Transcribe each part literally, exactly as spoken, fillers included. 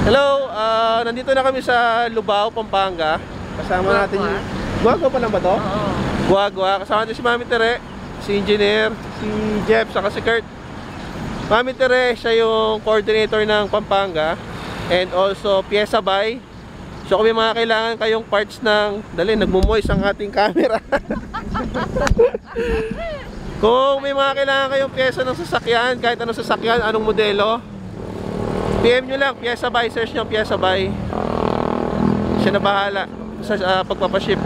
Hello, uh, nandito na kami sa Lubao, Pampanga. Kasama natin yung... Guagua pa lang ba to? Oo. Guagua. Kasama natin si Mami Tere, si Engineer, si Jeff, saka si Kurt. Mami Tere, siya yung coordinator ng Pampanga. And also, Piesa Bay. So kung may mga kailangan kayong parts ng... Dali, nagmumoist ang ating camera. Kung may mga kailangan kayong pyesa ng sasakyan, kahit anong sasakyan, anong modelo, P M nyo lang, Piesa Bay, search nyo Piesa Bay. Siya na bahala sa uh, pagpapaship.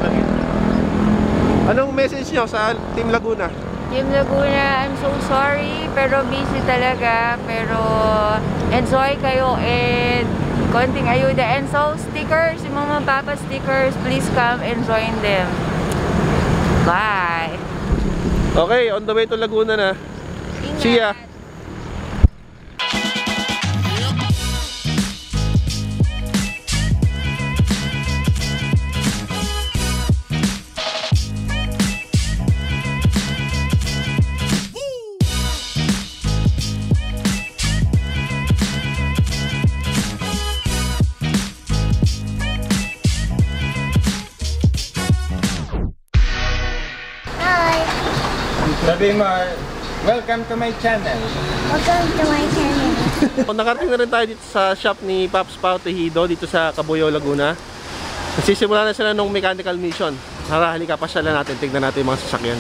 Anong message nyo sa Team Laguna? Team Laguna, I'm so sorry, pero busy talaga. Pero enjoy kayo and konting ayuda. And so, stickers, yung mga papa stickers, please come and join them. Bye! Okay, on the way to Laguna na. Ingat. See ya! Sabi mo, welcome to my channel. Welcome to my channel. Nakarating na rin tayo dito sa shop ni Pops Pao Tejido dito sa Cabuyao, Laguna. Nagsisimula na sila ng mechanical mission. Tara, halika, pasyalan natin, tignan natin yung mga sasakyan.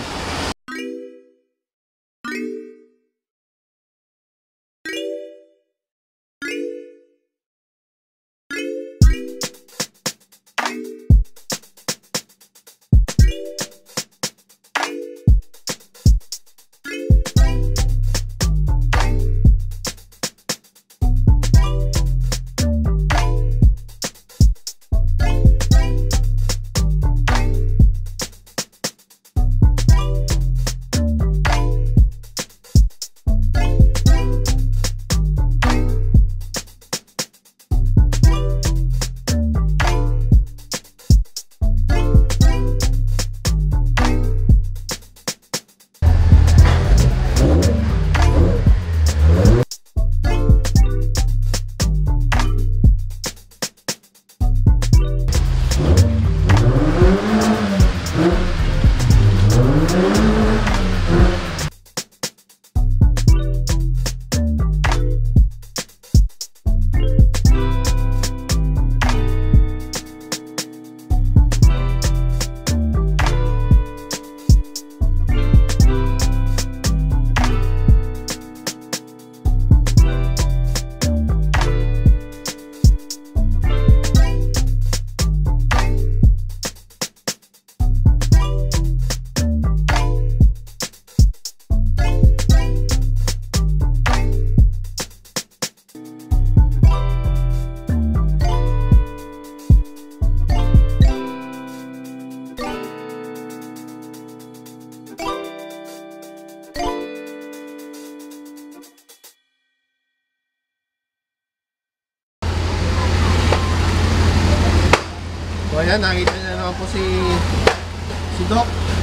So ayan, nakita niyo naman po si si Doc.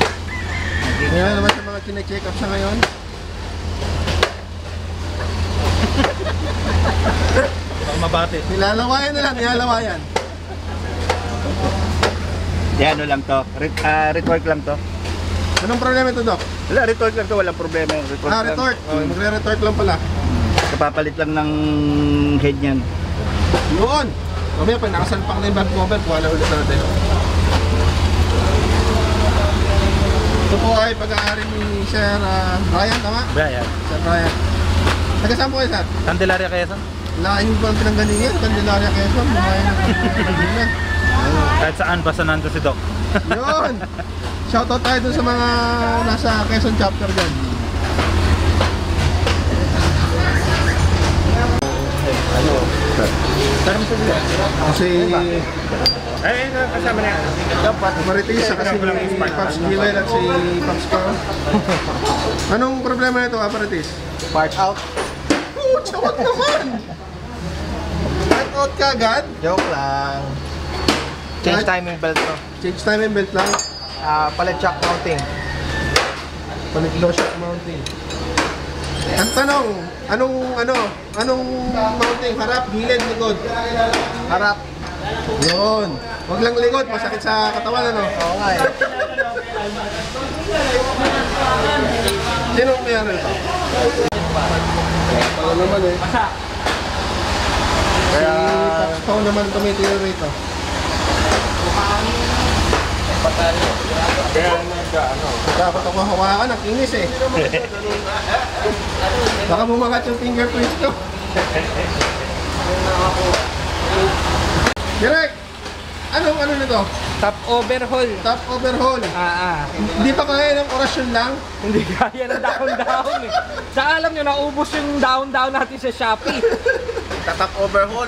Ngayon naman sa mga kine-check up sa ngayon. Baka mabati. Nilalawayan na lang, nilalawayan. Di ano lang to, Ret uh, retort lang to. Anong problema ito, Doc? Wala, retort lang to, walang problema yung retort. Ah, retort. Oh, magre-retort lang pala. Kapapalit lang ng head niyan. Yun! Mamaya pag nakasalpak na yung back cover, kuha na ulit natin. Ito po ay pag-aari ni Sir uh, Brian, tama? Brian. Sir Brian. Taga saan po kayo, Sir? Candelaria Quezon? Lain po ang pinanggalingan, Candelaria Quezon. Bumayan na Candelaria. Kahit saan basta nando si Doc. Yun! Shoutout tayo dun sa mga nasa Quezon chapter dyan. Ano? Tarang po dito. Kasi... Ay, kasama na yan. Dapat Marites sa kasi ni Pops Gilel at si Pops Pao. Anong problema nito, Marites? Part out. Oh, chawag naman! Part out ka agad? Joke lang. Change timing belt to. Change timing belt lang. Uh, palit shock mounting. Palit low shock mounting. Ang tanong, anong ano, anong mounting? Harap, gilid, likod? Harap. Yun. Huwag lang likod, masakit sa katawan, ano? Oo nga eh. Sinong mayroon ito? Ano naman eh. Kaya... Si Paxto naman tumitiro rito. Kaya nag-ano. Dapat ako hawakan, ang kinis eh. Baka bumagat yung fingerprints ko. Direk! Anong ano nito? Top overhaul. Top overhaul. Ah, ah. Hindi pa kaya ng orasyon lang? Hindi kaya ng down-down eh. Sa alam nyo, naubos yung down-down natin sa Shopee. Top overhaul.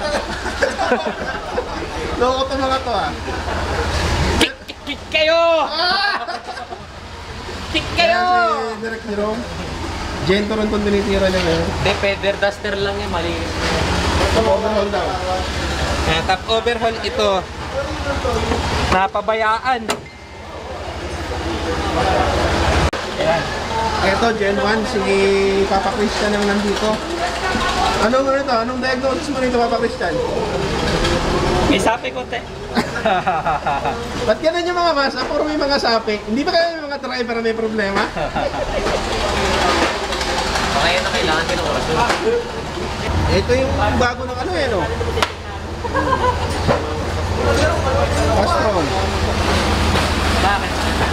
Loko to mga to ah. Kick kayo! Kick kayo! Kaya si Direk Jerome, Gento rin itong tinitira niya ngayon. Hindi, feather duster lang yan, malinis. Top overhaul daw. Kaya top overhaul ito. Napabayaan. Ayan. Ito, Gen one, si Papa Christian ang nandito. Anong ano ito? Anong diagnosis mo nito, Papa Christian? May sapi ko, te. Ba't ganun yung mga masa? Puro may mga sapi. Hindi ba kayo yung mga driver na may problema? Kaya na kailangan din ng orasyon. Ito yung bago ng ano eh, no? Castron. Bakit?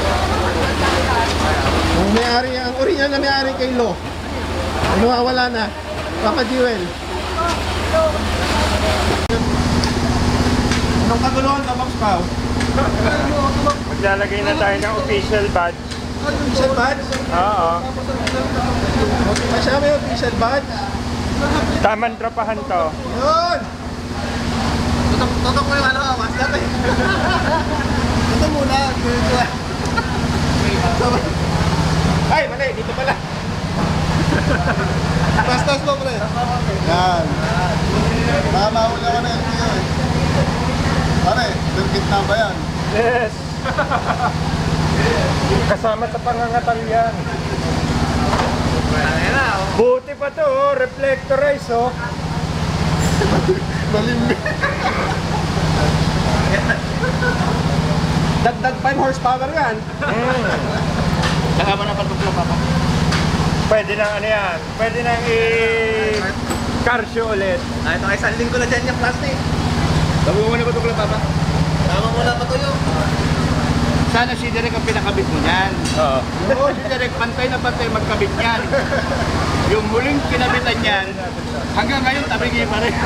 Ang may-ari, ang original na may-ari kay Lo. Ang nawawala na. Papa Jewel. Anong kaguluhan ka, Box Pao? Maglalagay na tayo ng official badge. Official badge? Oo. Masya may official badge? Tamang tropahan to. Yun! Tutok, tutok mo yung ano, mas dati. Ito muna. Ay, mali, dito pala. Pastas mo, pre. Yan. Tama ko na na yung tiyo eh. Pare, birkit na ba yan? Yes. Kasama sa pangangatal yan. Buti pa to, oh. Reflectorize, oh. Malimbi. Dagdag five horsepower yan. Mm. Saka mo na pagpuplo, Papa. Pwede nang ano yan. Pwede nang i-carsyo ulit. Ay, ito ay sanding ko na dyan yung plastic. Tama mo na ba ito, Papa? Tama mo na ba ito yung? Sana si Derek ang pinakabit mo niyan. Oo. Oo, si Derek pantay na pantay magkabit niyan. Yung muling kinabitan niyan, hanggang ngayon tabingi pa rin.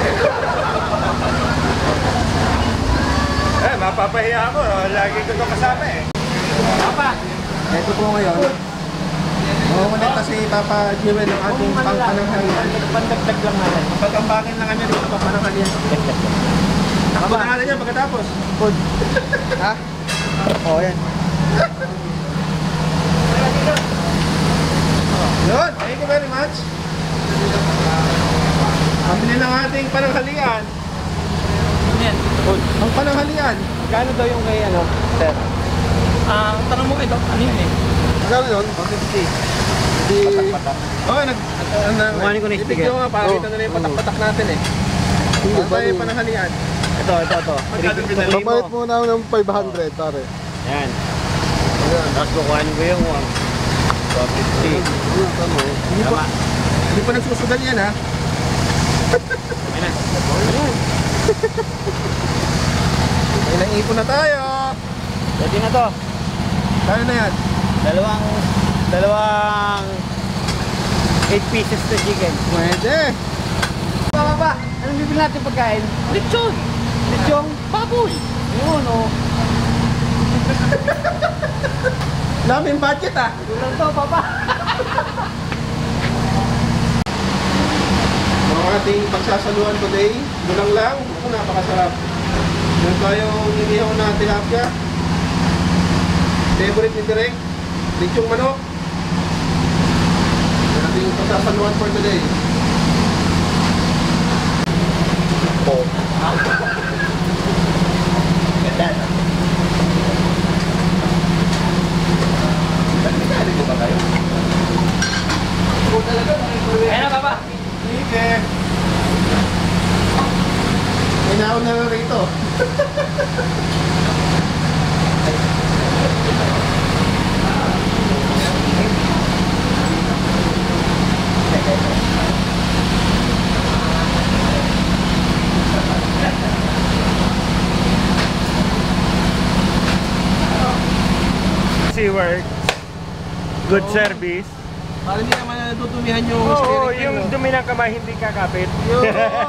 Eh, mapapahiya ako. Lagi ko ito kasama eh. Papa, Ito po ngayon. Mamamoneta si Papa Jewel ng ating pangpananghalian. pandagdag lang natin. Pagkambangin lang kami dito pangpananghalian. Nakabot na natin yan pagkatapos. Food. Ha? Oo, yan. Yun, thank you very much. Pamili ng ating pananghalian. Yan. Food. Ang pananghalian. Gano'n daw yung kay ano, sir? Ah, tanong mo ito, ano yun eh? Magkano yun? one fifty. Di... Oo, nag... Kumanin ko na yung sticker. Ibig nga, pakita na yung patak-patak natin eh. Ano tayo yung pananghalian? Ito, ito, ito. Pabayad muna ako ng five hundred, pare. Yan. Tapos kukuhanin ko yung one fifty. Hindi pa, hindi pa nagsusugal yan ha. Ayan na. May naipon na tayo. Pwede na to. Kaya na yan. Dalawang, dalawang eight pieces na chicken. Pwede. Papa, pa, anong bibili natin pagkain? Lechon! Lechong baboy! Yun, oh. Daming budget ah. Kulang to, Papa. Mga ating pagsasaluhan today, gulang lang. Ito, napakasarap. Meron tayong inihaw na tilapia. Favorite ni Direk, lechong manok. Yung ating pagsasaluhan for today. Oh. Ganda. Nagkakali ko ba kayo? Inaon na lang rito. Work, good service. Para hindi naman natutumihan yung Oo, steering yung wheel, no? dumi ng kamay hindi kakapit. Yun!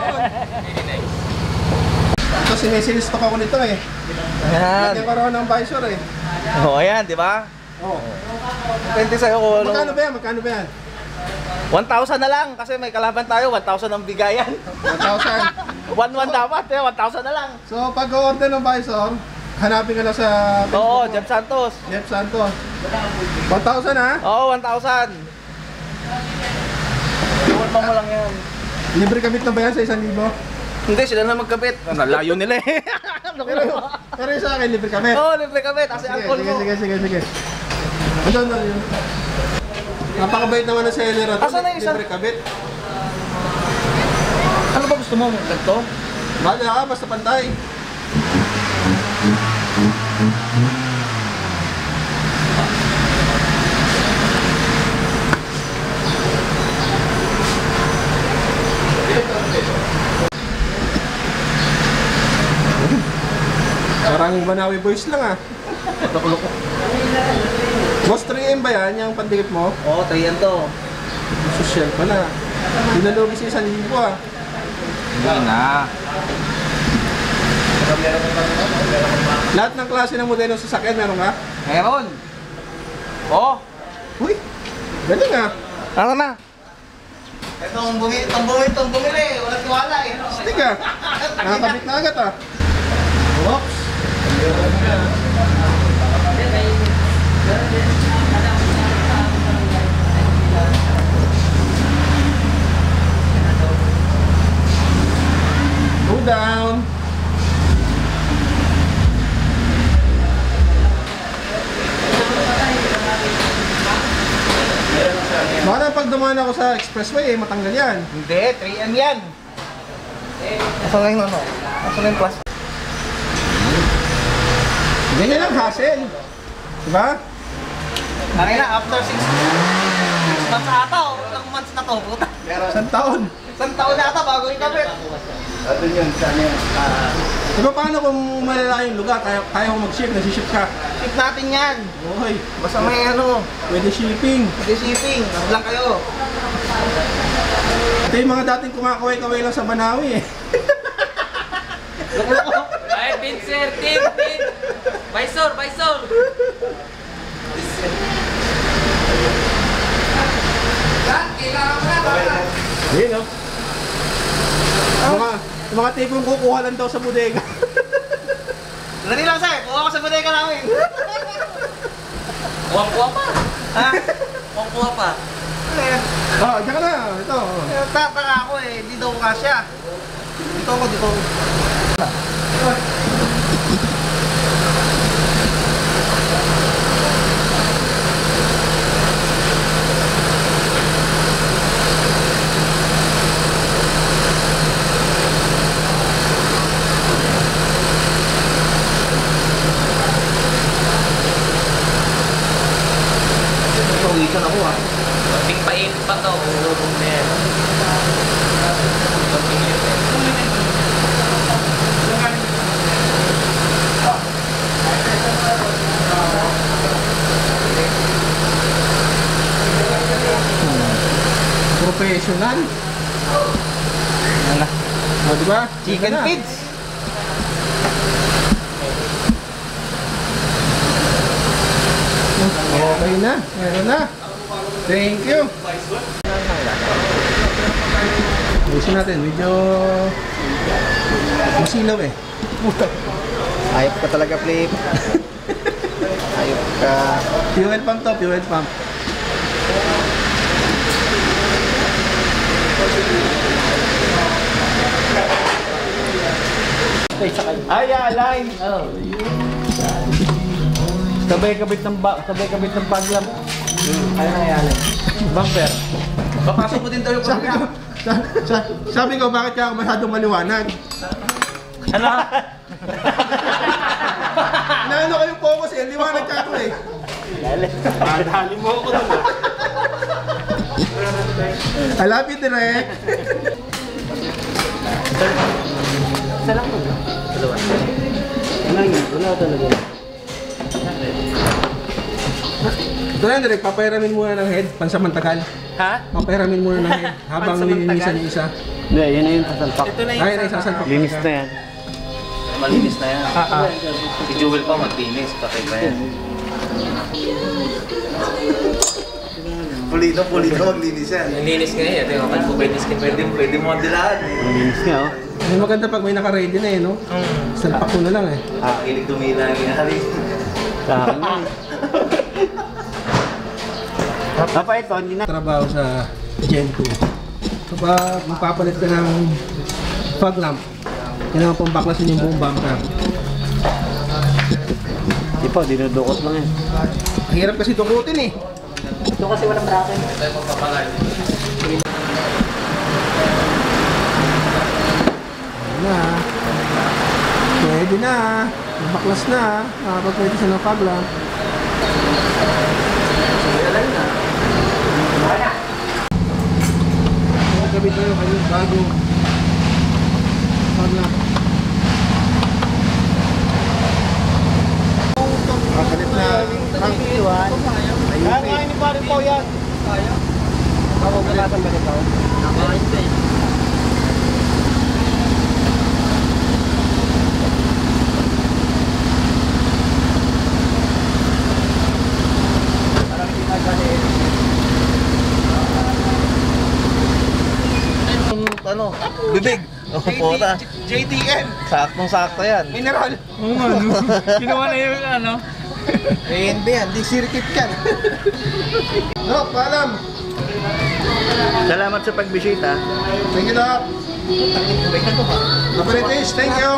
Ito, sinisilistok ako nito eh. Ayan. Lagyan ko raw ng visor eh. Oo, ayan, di ba? Oo. Depende sa'yo kung ano. Magkano ba yan? Magkano ba yan? one thousand na lang kasi may kalaban tayo, one thousand ang bigayan. one thousand. one one dapat, eh, one thousand na lang. So, pag-order ng visor, hanapin ka lang sa Oo, Facebook Jeff Santos. mo. Jeff Santos. one thousand ha? Oo, one thousand. Iwan pa mo lang yan. Libre kabit na ba yan sa isang libo? Hindi, sila na magkabit. Ano, layo nila eh. Pero, pero yung sa akin, libre kabit. Oo, libre kabit. Kasi Sige, alcohol sige, mo. sige, sige, sige. Ano na yun? Napakabait naman ng seller na to. Asan na yung isa? Libre kabit. Ano ba gusto mo? Ganito? Bala ka, basta pantay. Parang Banawi Boys lang ah. Boss, three M ba yan? Yung pandikit mo? Oo, three yan to. Social pala. Pinalugi sa isang libo ah. Hindi na. Lahat ng klase ng modelo sa sasakyan meron ka? Meron. Oo. Uy, galing ah. Ano na? Itong bumi, itong bumi, itong bumili. Walang tiwala eh. Stick ah. Nakakabit na agad ah. Oops. Go down. Baka pag dumaan ako sa expressway, eh, matanggal yan. Hindi, three M yan. Asan na yung ano? Asan na yung plus? Ganyan ang hassle. Diba? Kaya na, after six months ata o ilang months na to, puta. Isang taon. Isang taon na ata bago yung kapit. Ano yun, sana yun? Ah, Diba paano kung malala yung lugar, kaya, kaya ko mag-ship, nasi-ship ka? Ship natin yan. Okay, Basta may ano, pwede shipping. pwede shipping. Tapos lang kayo. Ito yung mga dating kumakaway-kaway lang sa Banawi eh. Ay, Bin sir, Tim, Bin. Baisor, Baisor. Ayun no? Mga, mga tipong kukuha lang daw sa bodega. Dali lang sir, kuha ko sa bodega namin. Kuha-kuha pa. Ha? Kuha-kuha pa. Ano yan? Oh, diyan ka na. Ito. Eh, Tataka ako eh, di daw kasya. Dito ako, dito ako. Pawisan ako ah. Ting painit pa to. Ulubog na yan. Professional. Ano? O, diba? Chicken Ganda na. feeds. Okay na. Meron na. Thank you. Ayusin natin. Medyo masilaw eh. Ayop ka talaga, Flip. Ayop ka. Fuel pump to. Fuel pump. Ay, alay. Sabay kabit ng ba, sabay kabit ng paglam. Ano nangyari? Bumper. Papasok mo din daw yung Sabi ko, sa, sa, sabi ko, bakit ka ako masyadong maliwanag? Ano? Naano kayo focus eh, liwanag ka ako eh. Madali mo ako dun ah. I love you, direct. Isa lang mo. Dalawa. Wala yun, wala talaga. Ito na, direct, papairamin muna ng head, pansamantagal. Ha? Papairamin muna ng head habang nilinisan yung isa. Hindi, yun na yung sasalpak. Ito na Ay, ay, sasalpak. Linis na yan. Malinis na yan. Ah, ah. Si Jewel pa maglinis, patay ba yan? Pulido, pulido, maglinis yan. Nilinis ka yan, ito yung kapag po pwede skin, pwede, pwede mo ang dilaan. Linis nga oh. Ay, maganda pag may naka-ready na eh, no? Salpak ko na lang eh. Ah, kilig dumila ang inahari. Sa akin na eh. Papa, ito, hindi na. Trabaho sa Gen two. Kapag magpapalit ka ng fog lamp, kailangan pang baklasin yung buong bumper. Di po, dinudukot lang yan. Ang hirap kasi dukutin eh. Ito kasi walang bracket. Tayo magpapalay. Na. Pwede na. Baklas na. Nakapagpwede siya ng fog lamp. Magkabit tayo kayo bago fog lamp. Kapalit na tank. Kaya nga ni pare po yan. Ako ganasan ba nito? Ano? Bibig. Oh, puta. J D N. Saktong-sakto yan. Mineral. Oo nga, no? Ginawa na yung ano? Eh, hindi yan. Di sirkit yan. Doc, paalam. Salamat sa pagbisita. Thank you, Doc. Aparitis, thank you.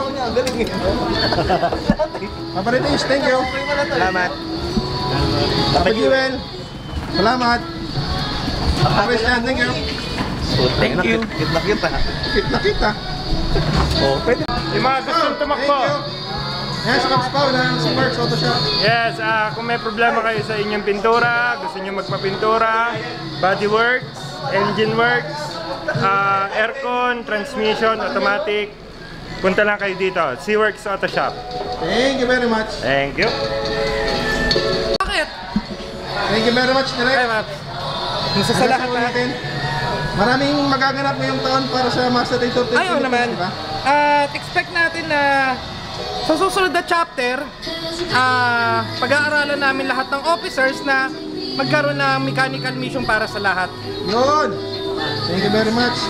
Aparitis, thank you. Salamat. Papa Jewel, salamat. Christian, thank you. Thank you. Kit na kita. Kit na kita. Oh, pwede. Yung mga gustong tumakbo. Yan, si Pops Pao ng si Mark's Auto Shop. Yes, ah, kung may problema kayo sa inyong pintura, gusto nyo magpapintura, bodyworks, engine works, ah, aircon, transmission, automatic, punta lang kayo dito, C-Works Auto Shop. Thank you very much. Thank you. Bakit? Thank you very much, Direk. Ay, Maps. Masasalahan Hanggang sa natin. Maraming magaganap ngayong taon para sa Mazda Daytona Philippines, Ayaw naman. di ba? At expect natin na sa susunod na chapter, ah, pag-aaralan namin lahat ng officers na magkaroon ng mechanical mission para sa lahat. Yun. Thank you very much.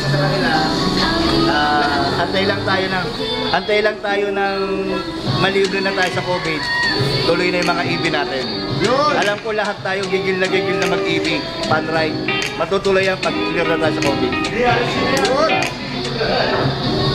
Ah, antay lang tayo ng antay lang tayo ng malibre na tayo sa COVID. Tuloy na yung mga E V natin. Yun. Alam ko lahat tayo gigil na gigil na mag-E V, pan-ride. Matutuloy yan pag clear na tayo sa COVID. Yun.